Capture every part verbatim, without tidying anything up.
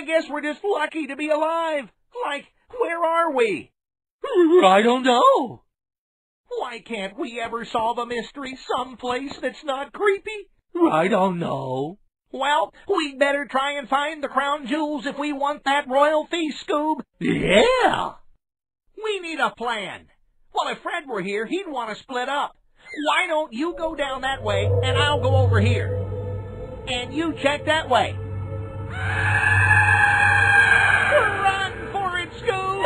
guess we're just lucky to be alive. Like, where are we? I don't know. Why can't we ever solve a mystery someplace that's not creepy? I don't know. Well, we'd better try and find the crown jewels if we want that royal feast, Scoob. Yeah. We need a plan. Well, if Fred were here, he'd want to split up. Why don't you go down that way, and I'll go over here. And you check that way. Run for it, Scoob!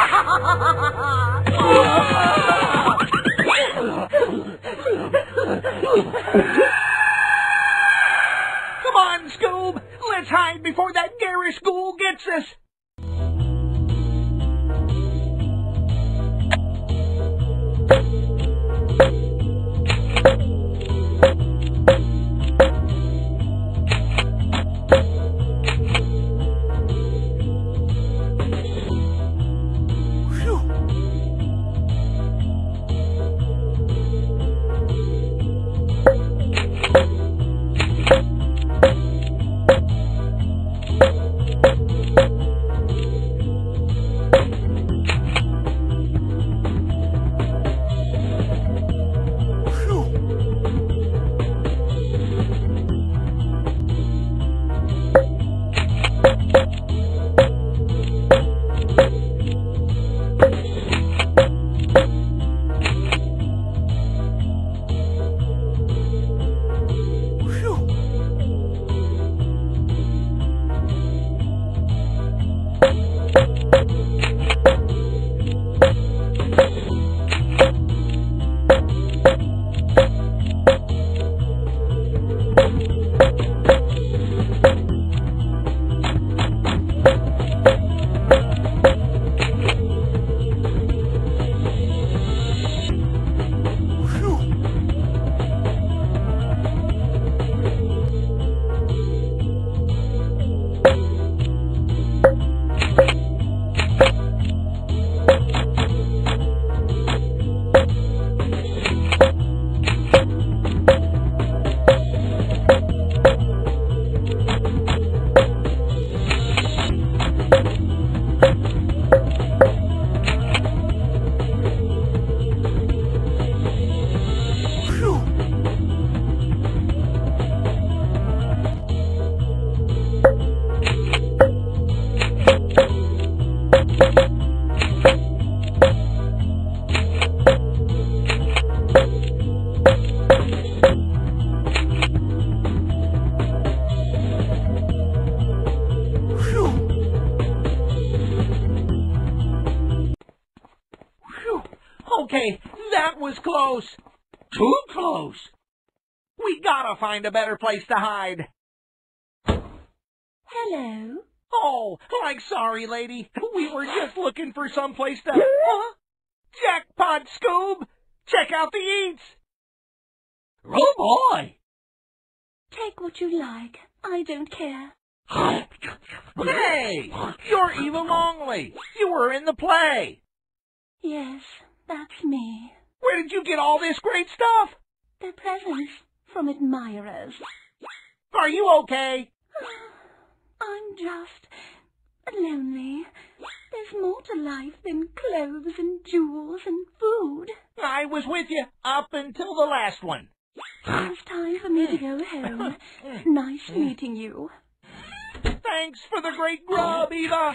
Come on, Scoob! Let's hide before that garish ghoul gets us! Okay, that was close. Too close. We gotta find a better place to hide. Hello? Oh, like sorry, lady. We were just looking for some place to... Huh? Jackpot, Scoob! Check out the eats! Oh, boy! Take what you like. I don't care. Hey! You're Eva Longley. You were in the play. Yes, that's me. Where did you get all this great stuff? They're presents from admirers. Are you okay? I'm just lonely. There's more to life than clothes and jewels and food. I was with you up until the last one. It's time for me to go home. Nice meeting you. Thanks for the great grub, Eva.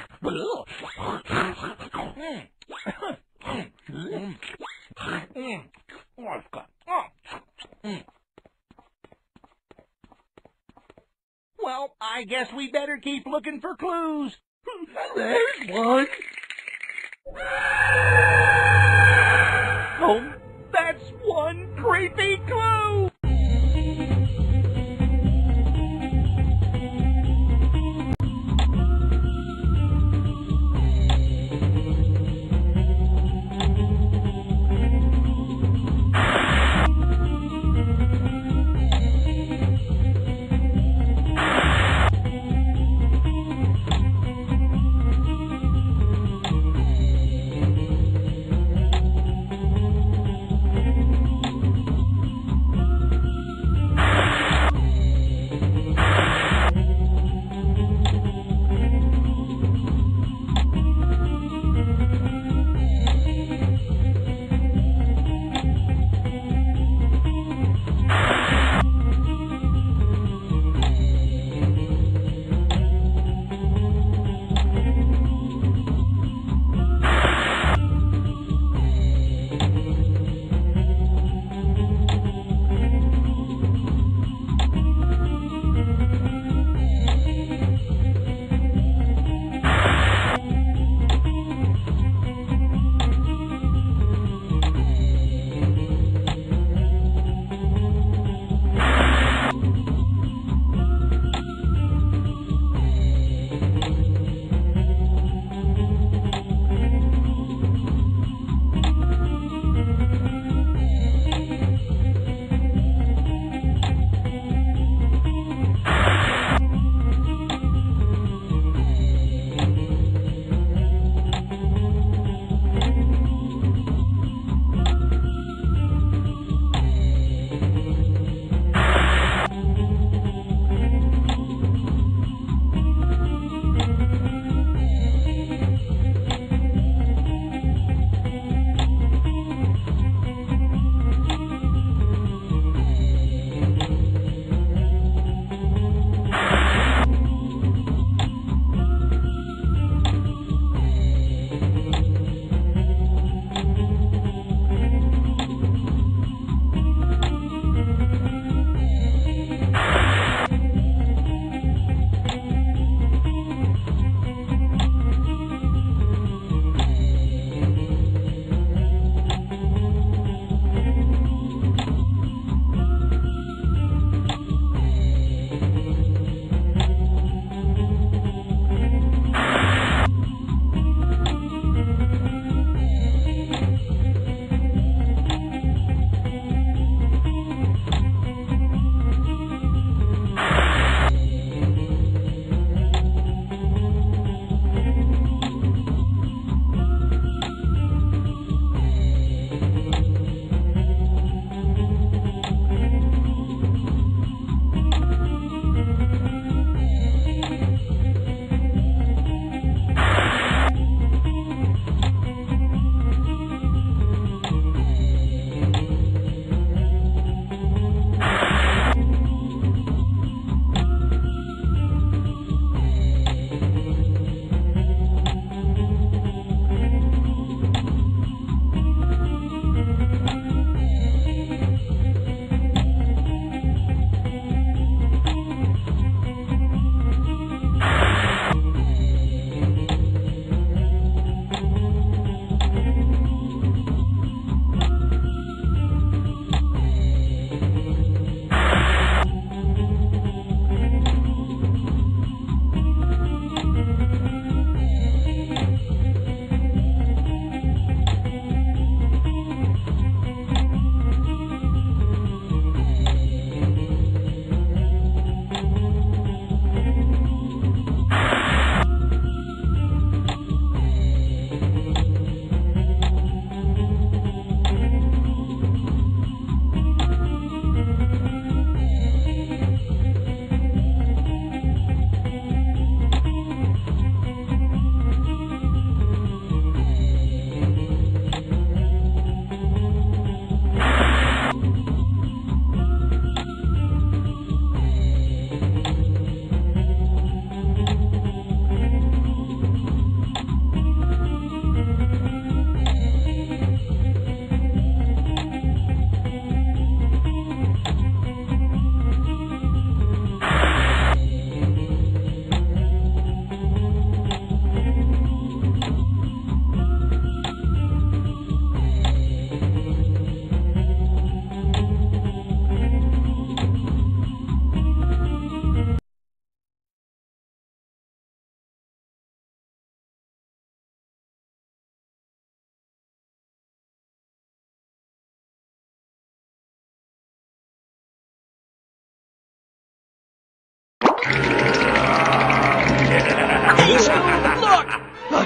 Well, I guess we better keep looking for clues. There's one. Oh, that's one creepy clue.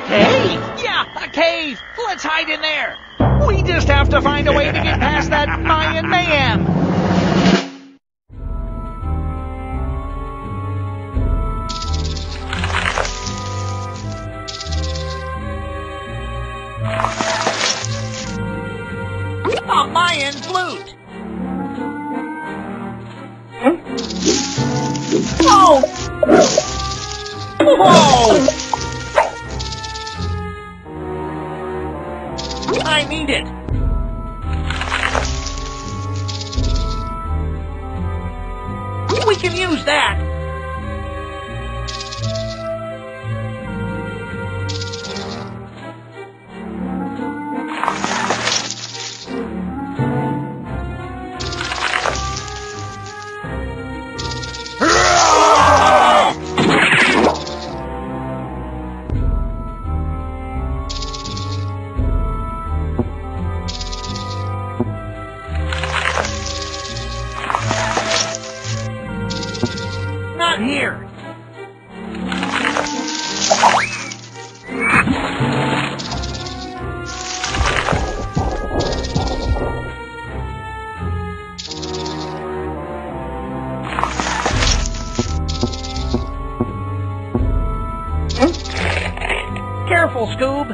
cave? Yeah, a cave. Let's hide in there. We just have to find a way to get past that Mayan mayhem. A Mayan flute. Oh! Whoa! I need it. We can use that. Not here. Careful, Scoob.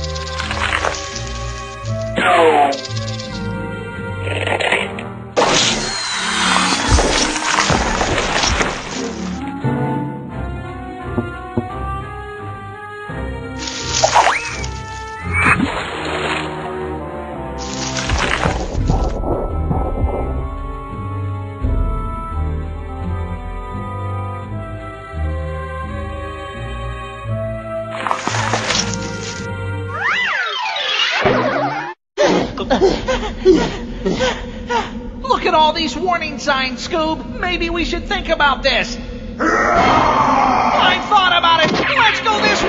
Look at all these warning signs, Scoob. Maybe we should think about this. I thought about it. Let's go this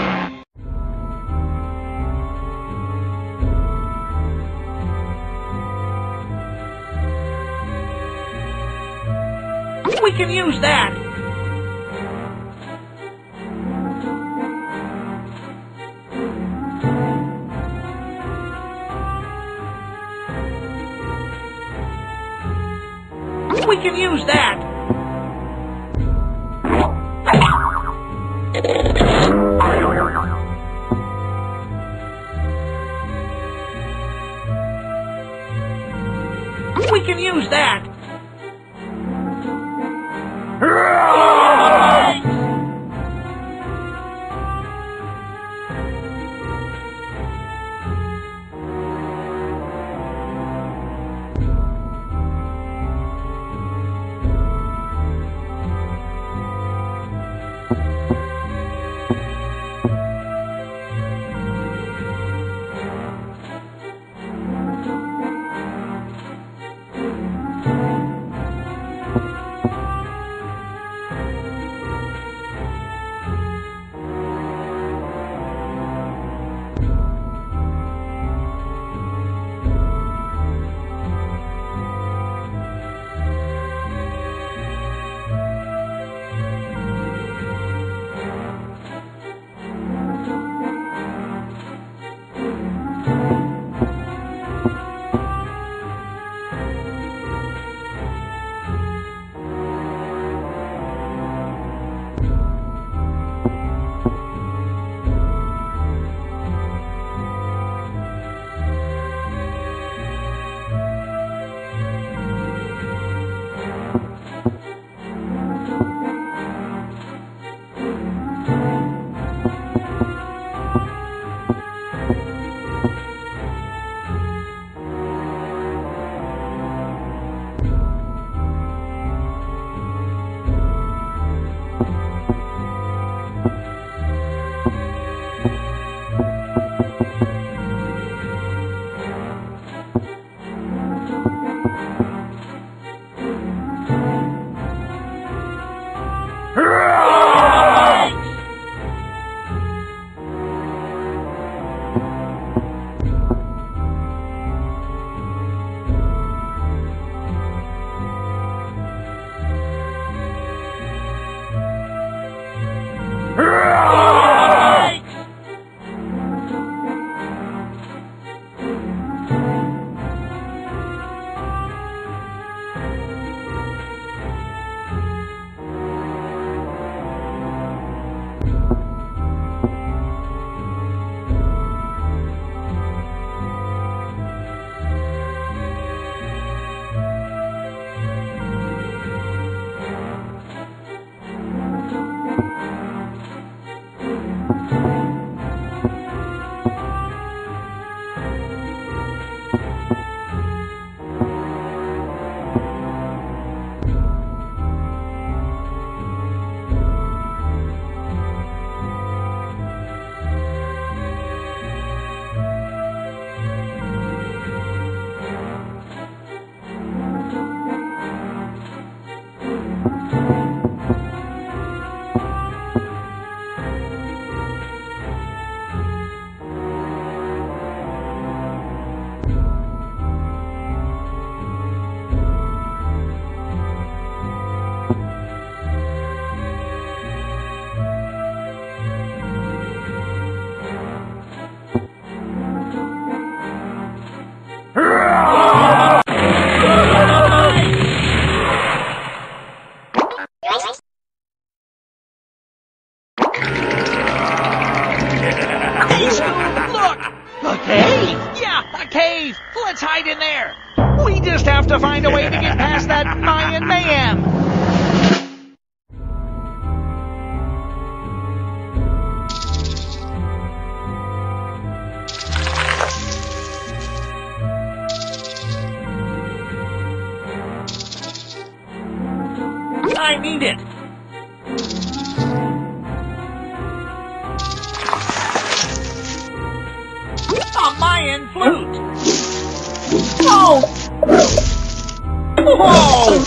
way. We can use that. We can use that. We can use that. cave. Let's hide in there. We just have to find a way to get past that Mayan mayhem. I need it. A Mayan flute. Oh! Whoa!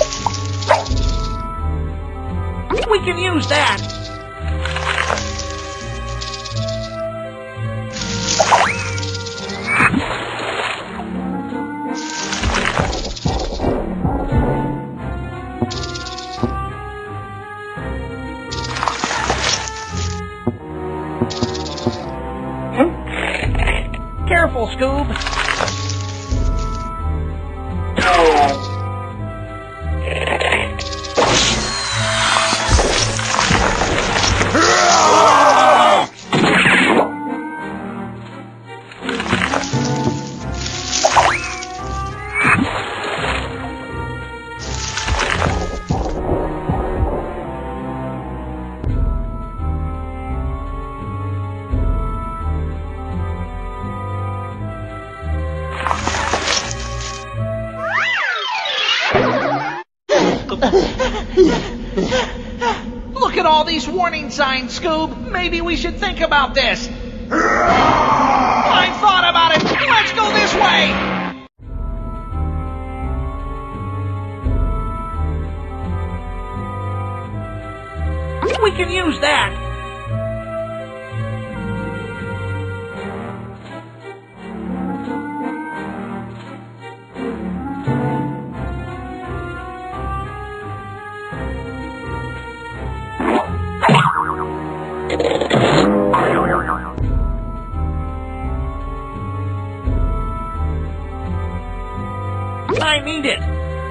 We can use that. Careful, Scoob. Look at all these warning signs, Scoob. Maybe we should think about this. I thought about it. Let's go this way. We can use that. I need it.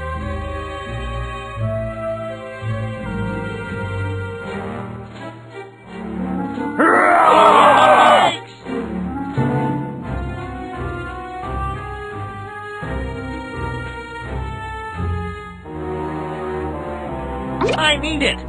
I need it.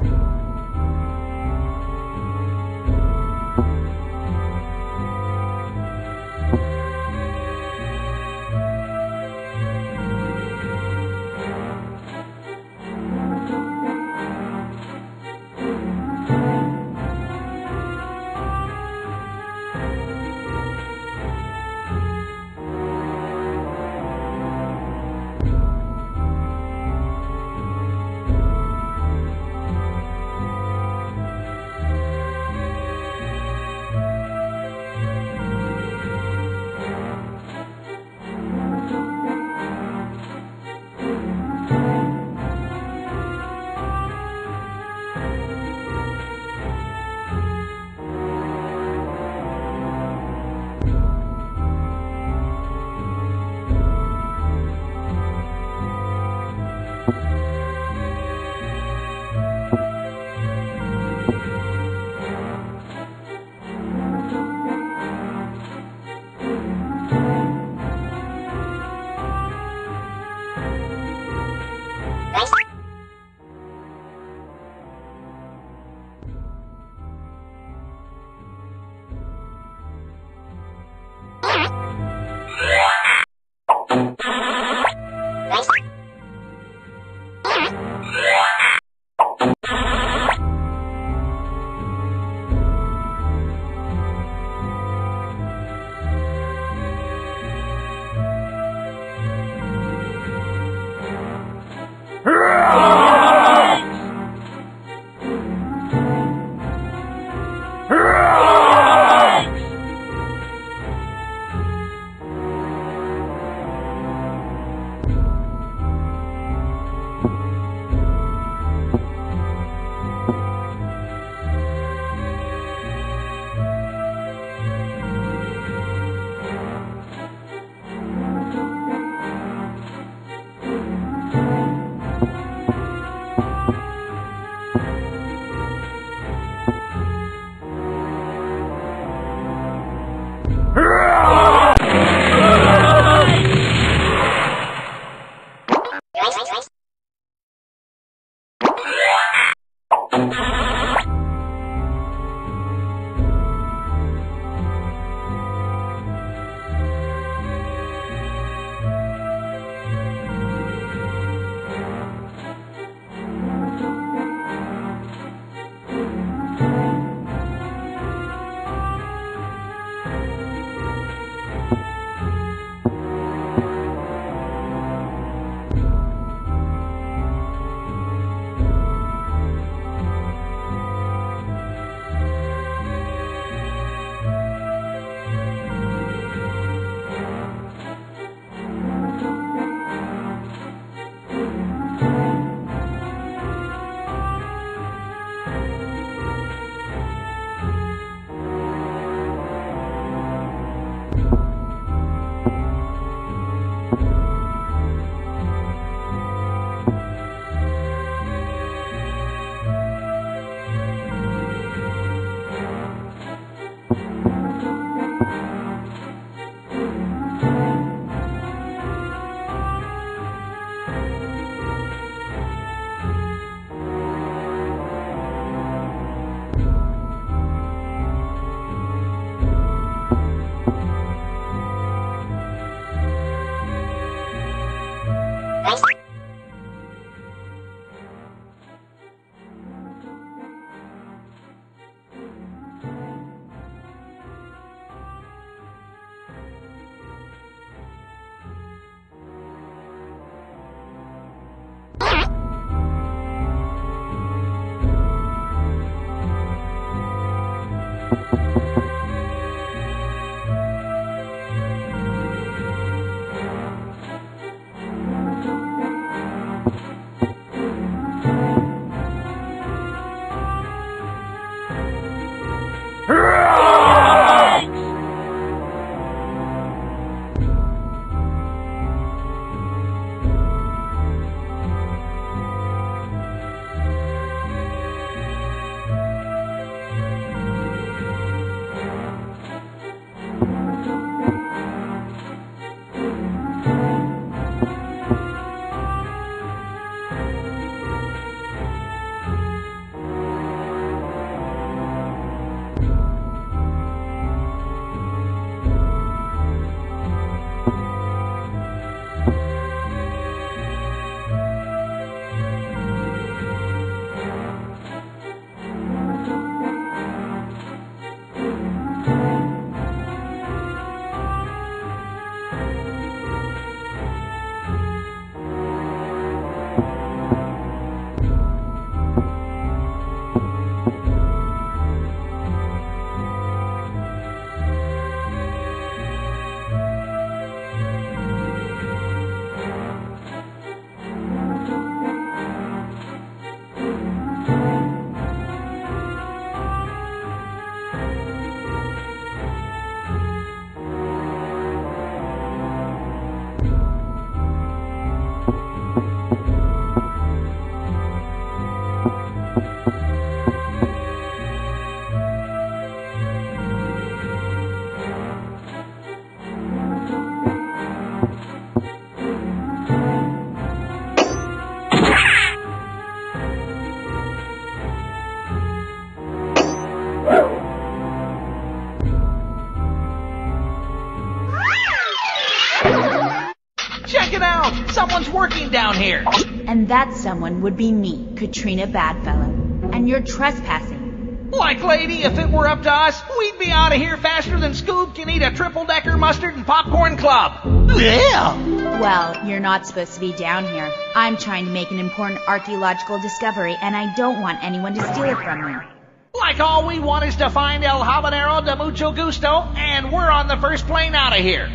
Someone's working down here. And that someone would be me, Katrina Badfellow. And you're trespassing. Like, lady, if it were up to us, we'd be out of here faster than Scoob can eat a triple-decker mustard and popcorn club. Yeah. Well, you're not supposed to be down here. I'm trying to make an important archaeological discovery, and I don't want anyone to steal it from me. Like, all we want is to find El Habanero de Mucho Gusto, and we're on the first plane out of here.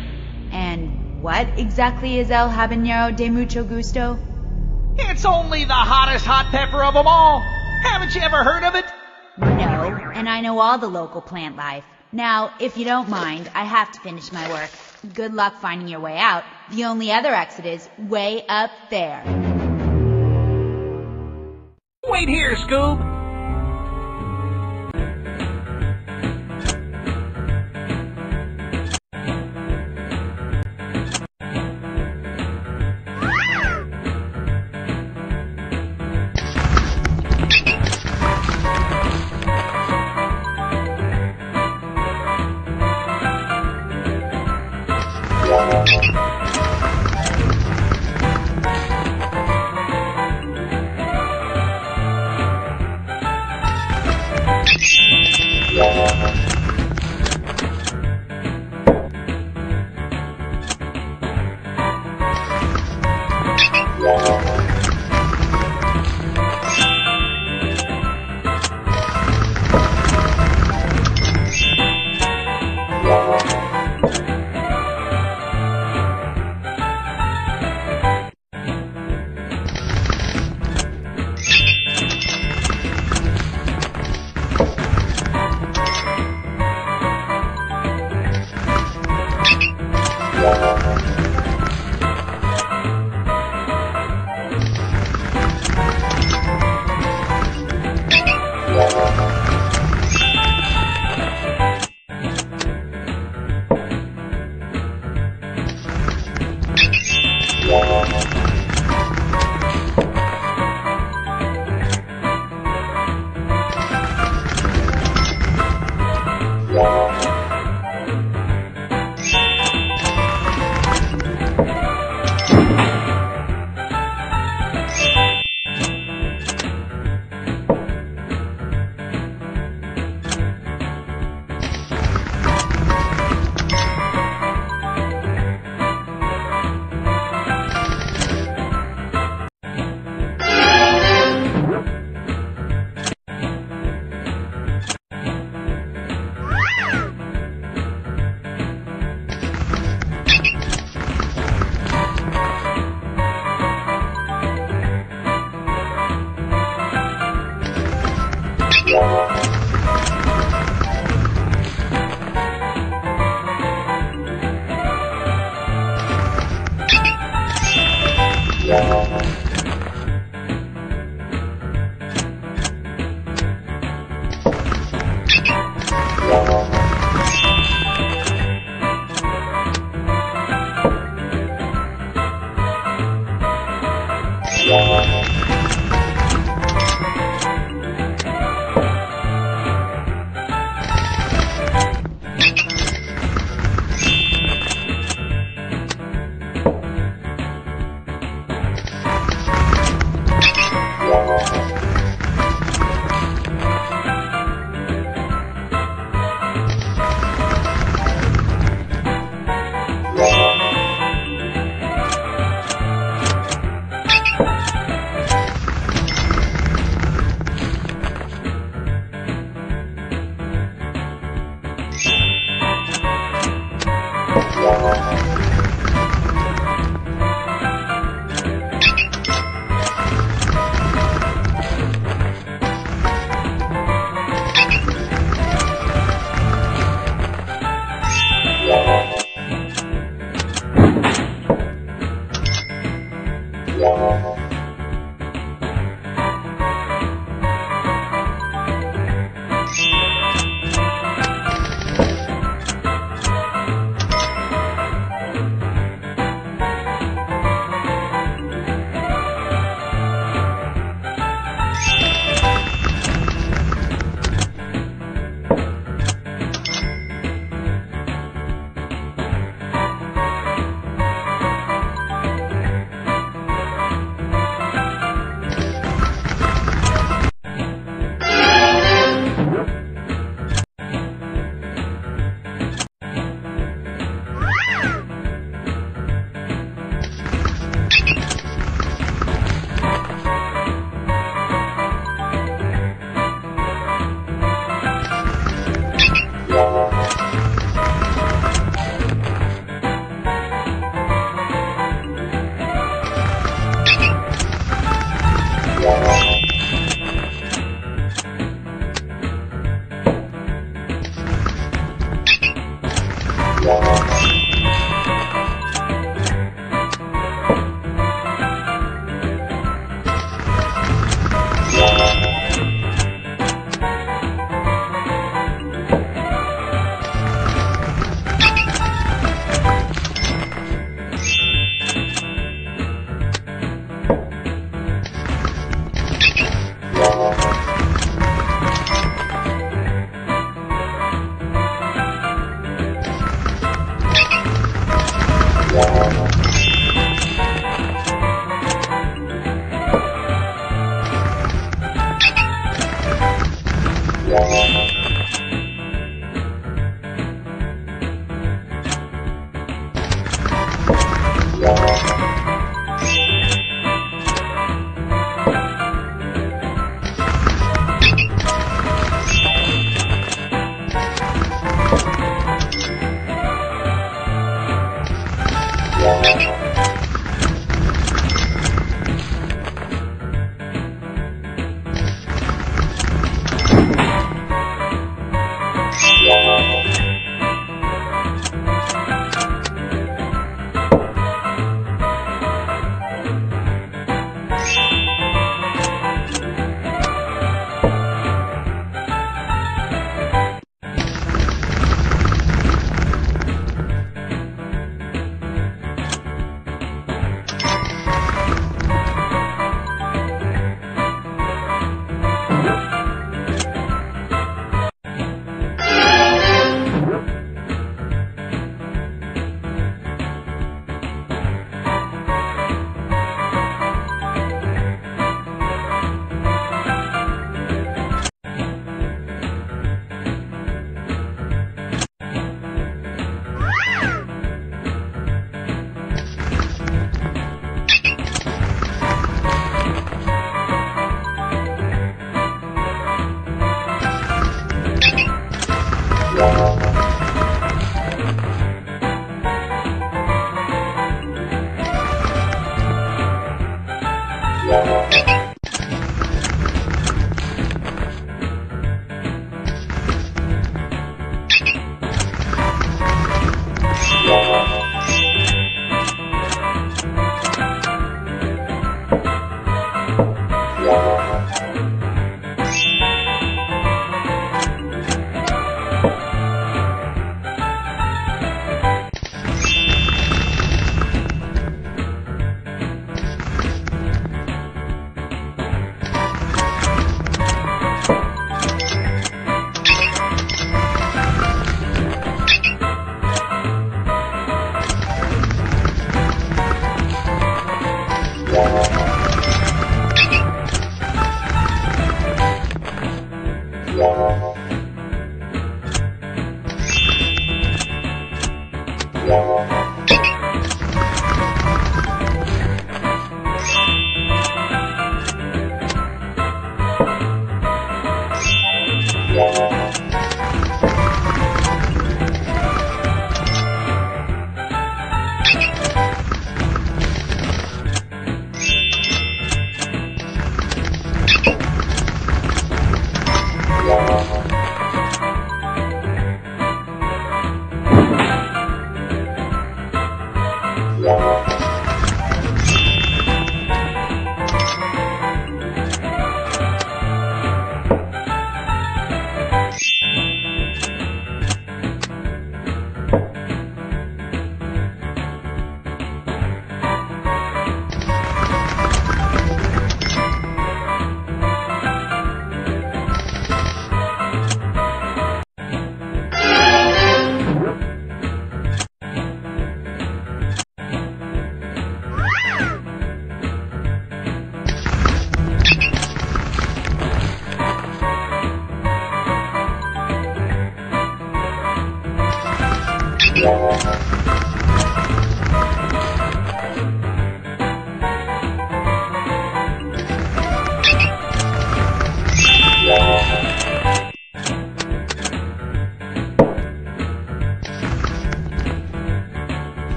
And what exactly is El Habanero de Mucho Gusto? It's only the hottest hot pepper of them all. Haven't you ever heard of it? No, and I know all the local plant life. Now, if you don't mind, I have to finish my work. Good luck finding your way out. The only other exit is way up there. Wait here, Scoob.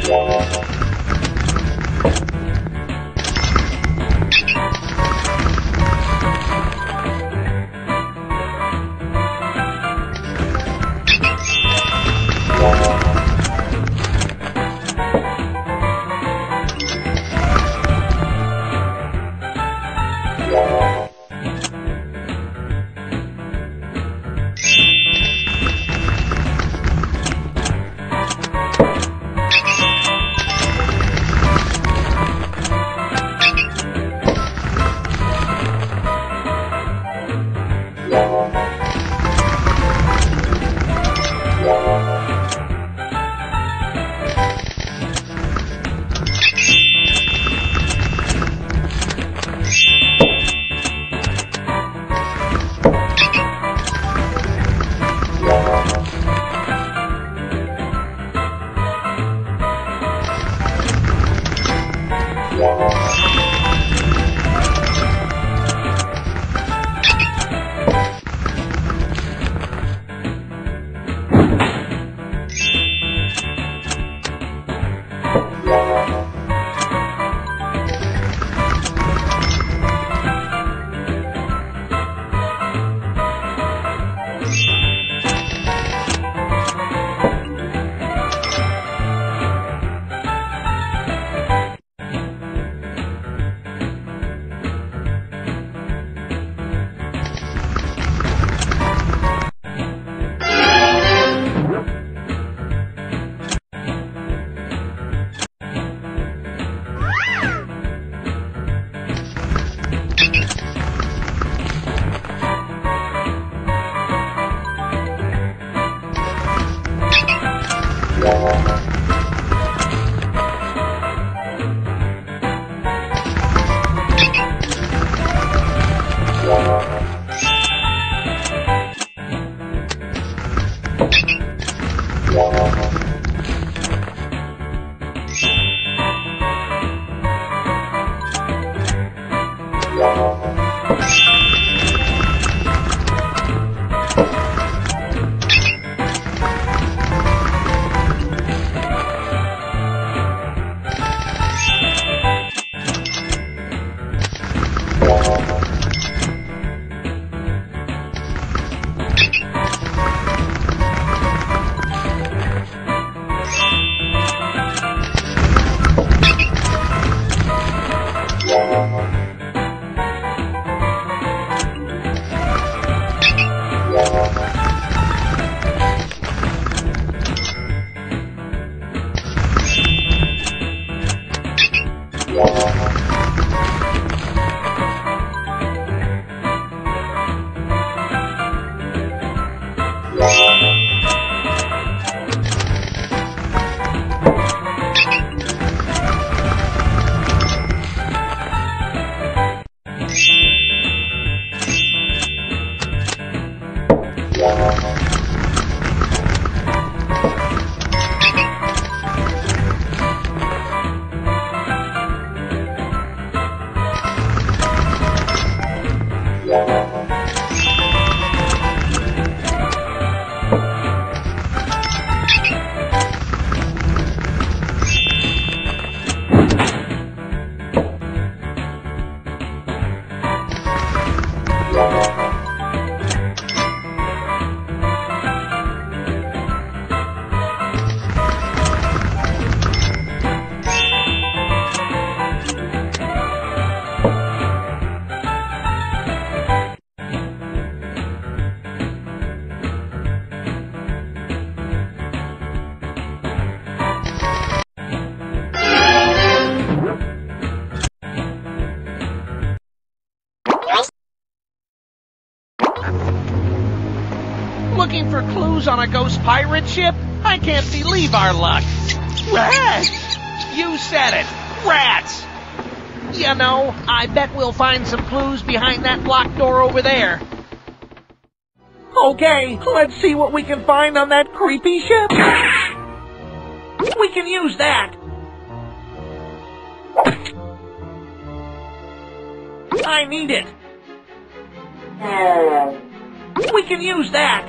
Looking for clues on a ghost pirate ship? I can't believe our luck. Rats! You said it. Rats! You know, I bet we'll find some clues behind that locked door over there. Okay, let's see what we can find on that creepy ship. We can use that. I need it. We can use that.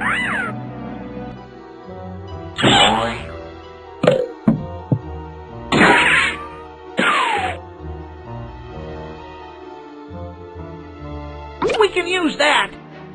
We can use that.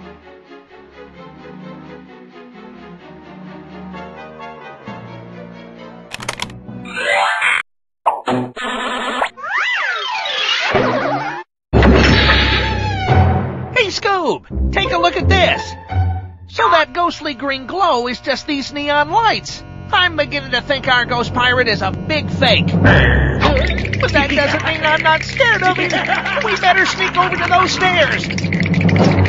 Hey, Scoob, take a look at this. So that ghostly green glow is just these neon lights. I'm beginning to think our ghost pirate is a big fake. But that doesn't mean I'm not scared of him. We better sneak over to those stairs.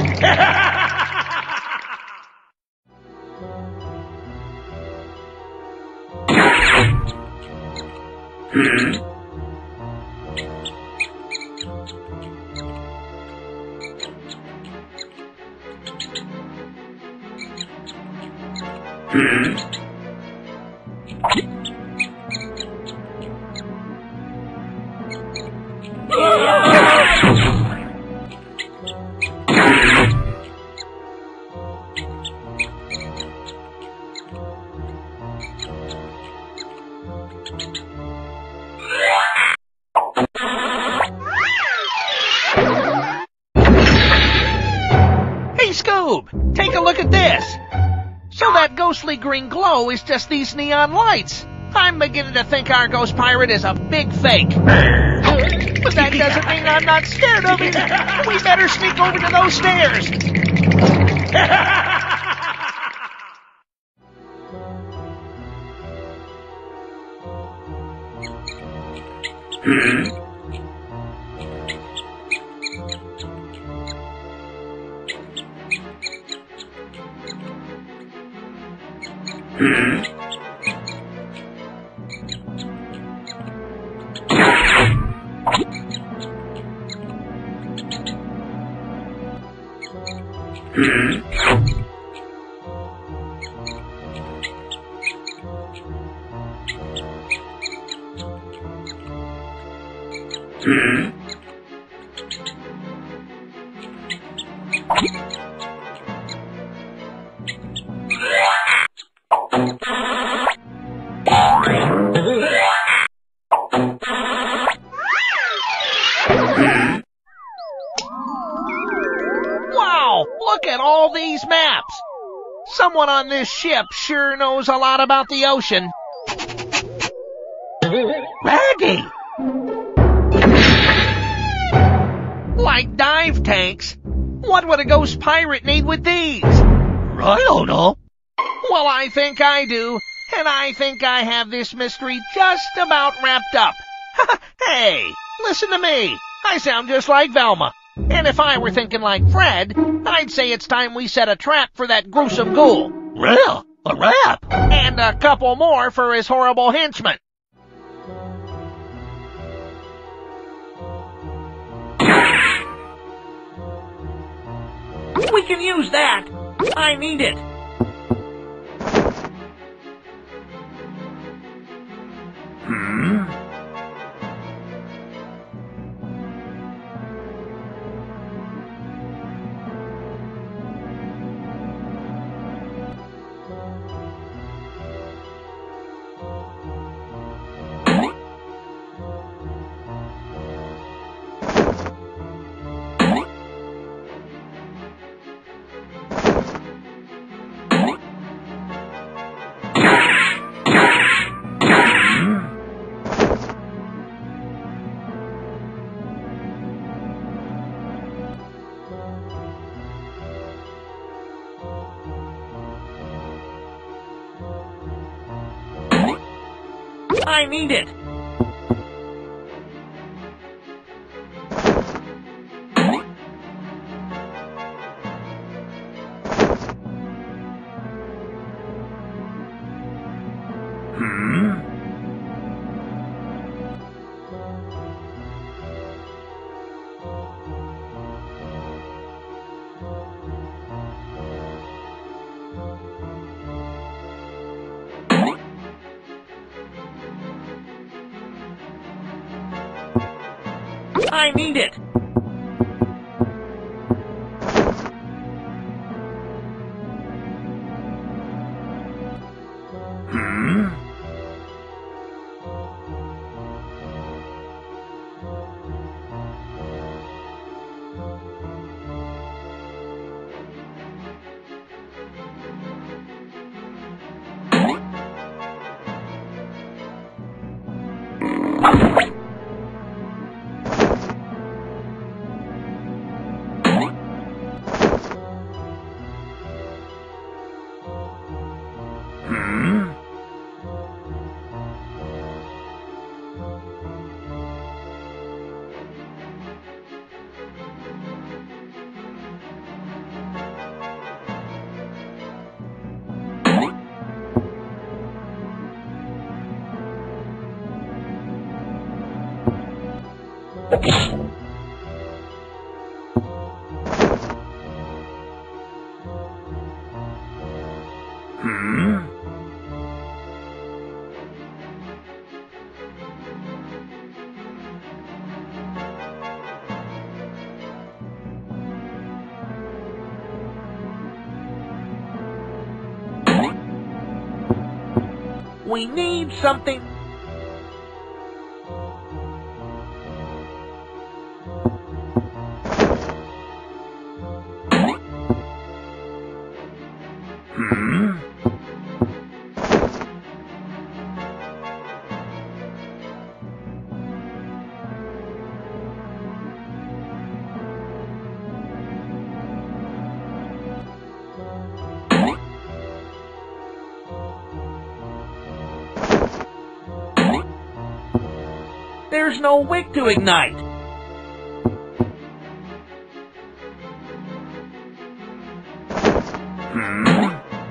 Hey, Scoob, take a look at this. So that ghostly green glow is just these neon lights. I'm beginning to think our ghost pirate is a big fake. But that doesn't mean I'm not scared of him. We better sneak over to those stairs. Wow, look at all these maps. Someone on this ship sure knows a lot about the ocean. Raggy! Like dive tanks. What would a ghost pirate need with these? I don't know. Well, I think I do, and I think I have this mystery just about wrapped up. Hey, listen to me. I sound just like Velma. And if I were thinking like Fred, I'd say it's time we set a trap for that gruesome ghoul. Well, a rap. And a couple more for his horrible henchmen. We can use that. I need it. Hmm? I need it. Hmm? I need it. Hmm? Hmm? Hmm? We need something. Hmm? There's no wick to ignite. Hmm?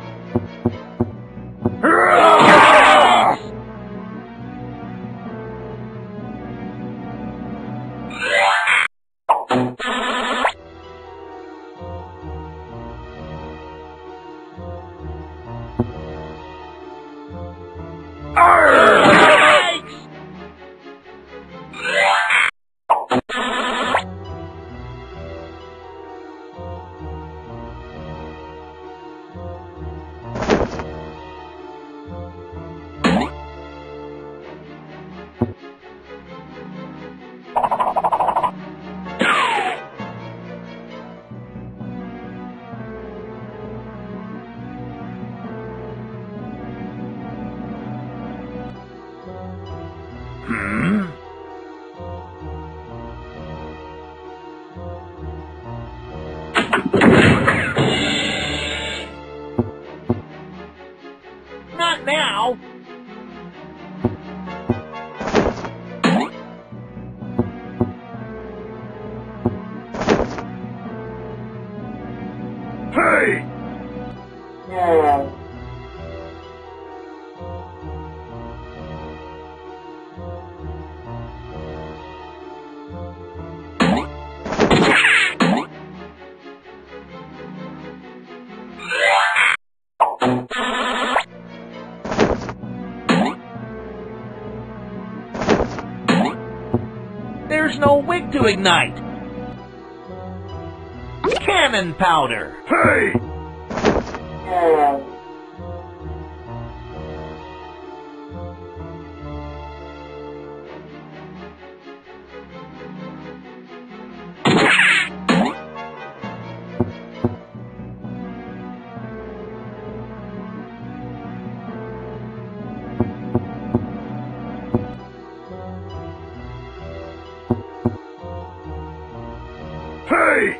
Hmm? Not now. Hey! There's no wick to ignite. Cannon powder. Hey! Hey!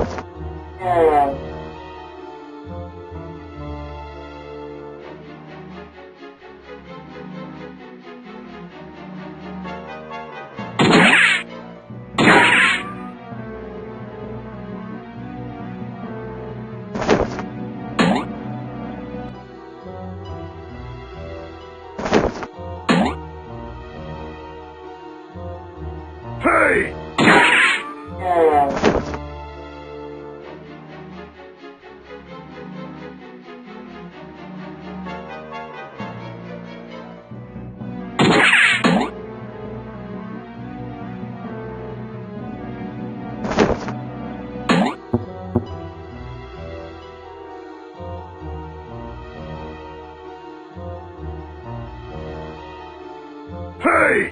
Hey! Hey!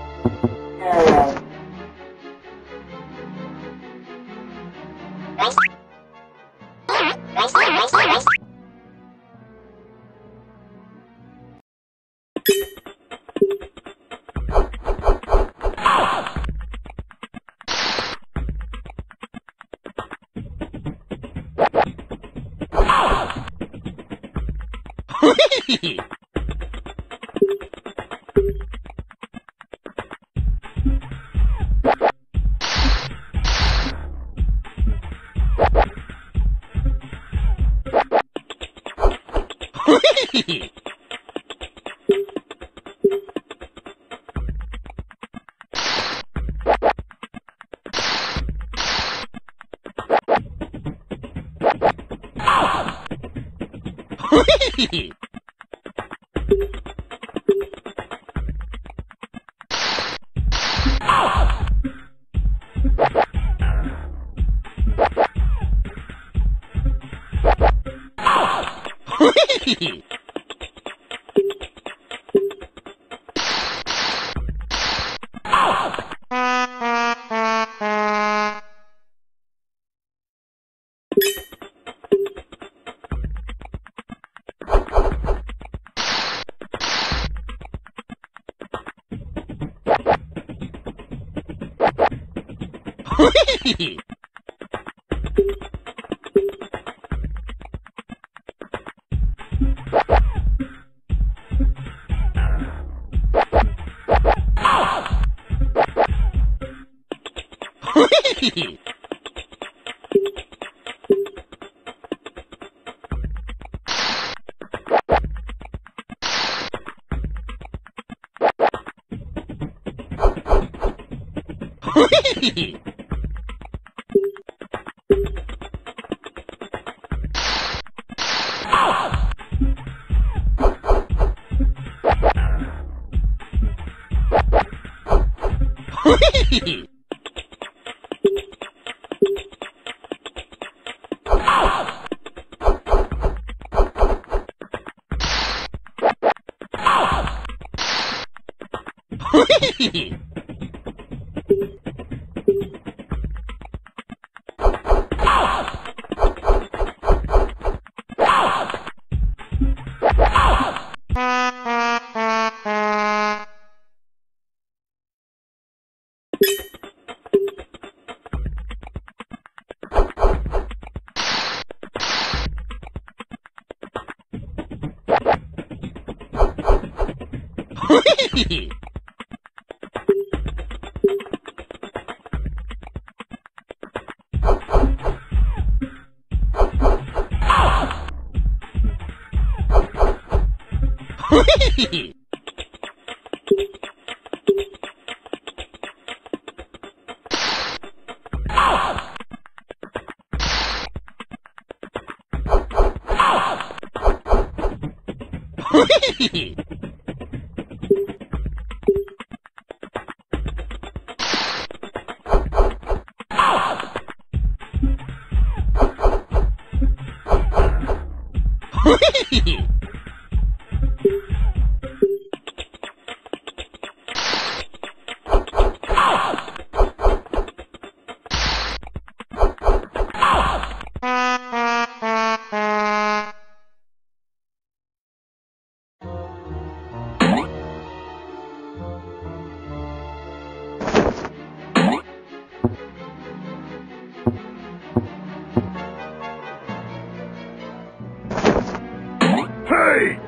Hey!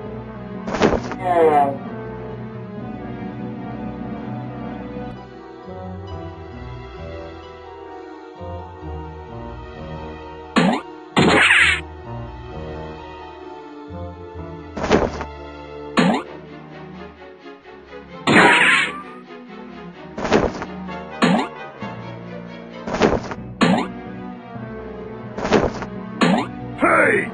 Hey!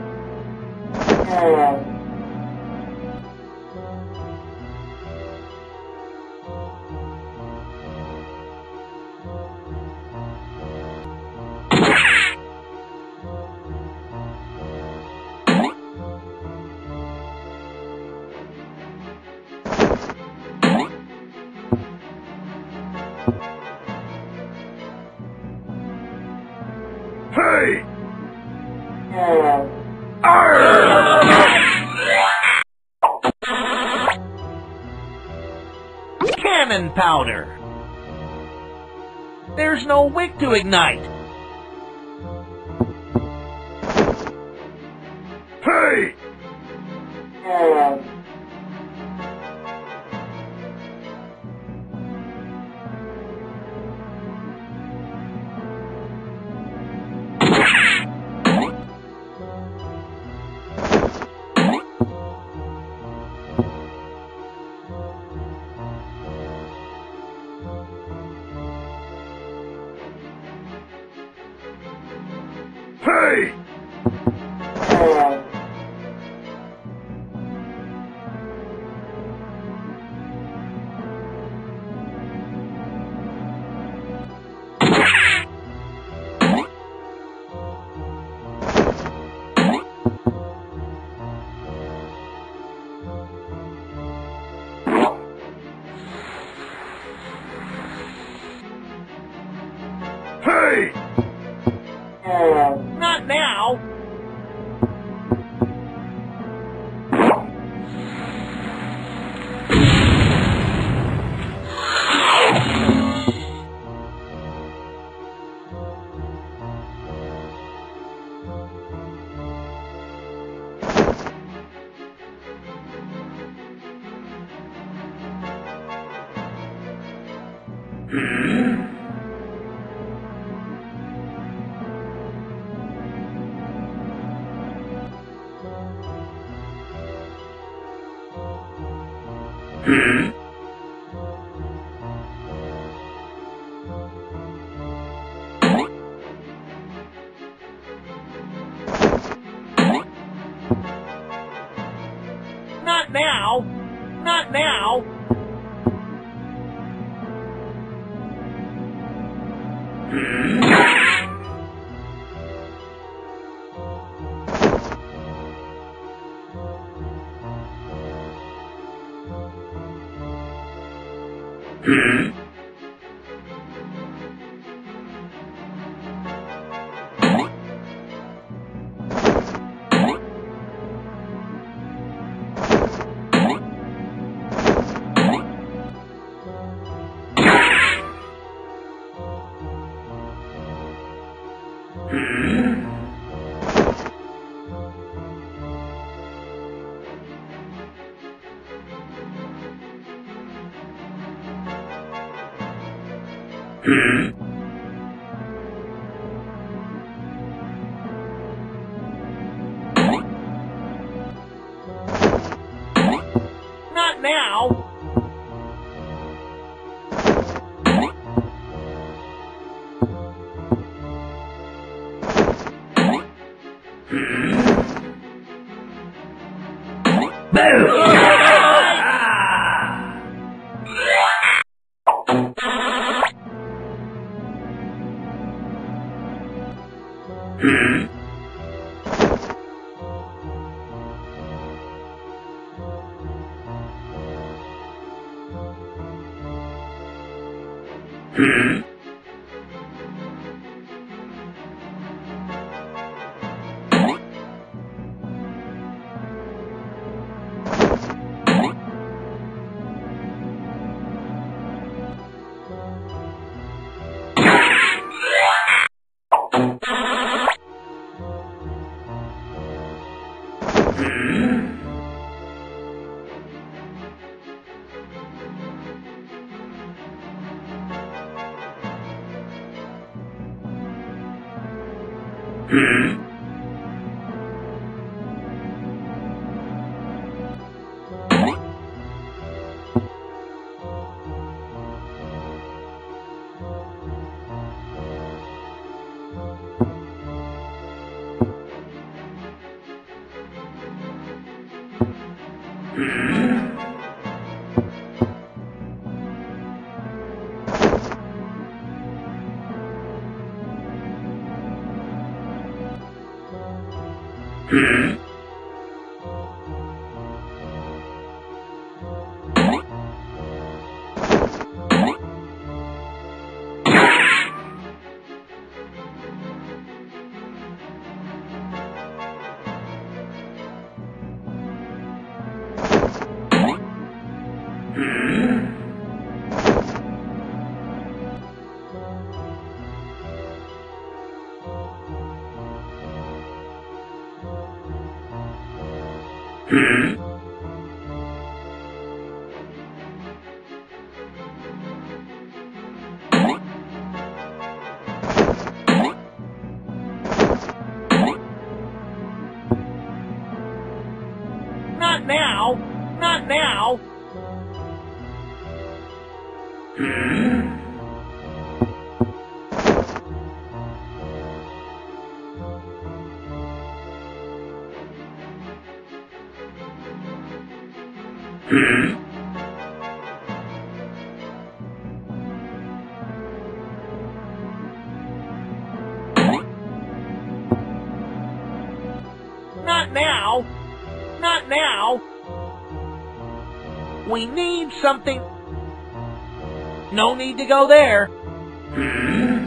Hey! Arr! Cannon powder. There's no wick to ignite. Hey! Hey! Hey! Not now. Hmm? Not now. Not now. Hmm? Hmm? Not now. Hmm? Hmm? Hmm? Hmm? Hmm? Not now! Not now! Hmm? Hmm? Not now! Not now! We need something. No need to go there. Hmm?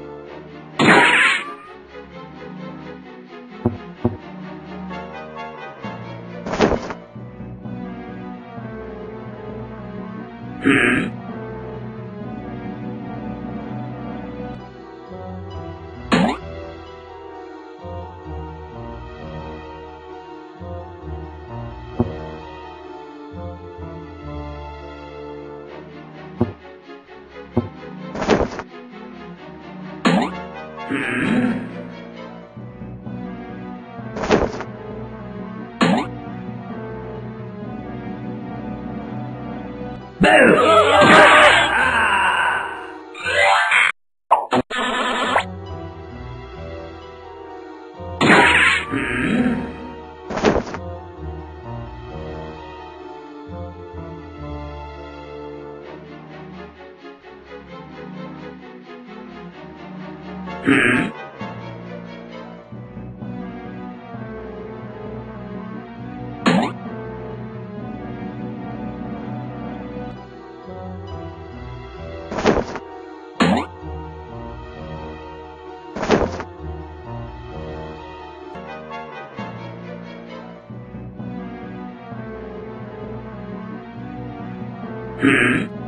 Hmm? Hmm? Hmm? Hmm?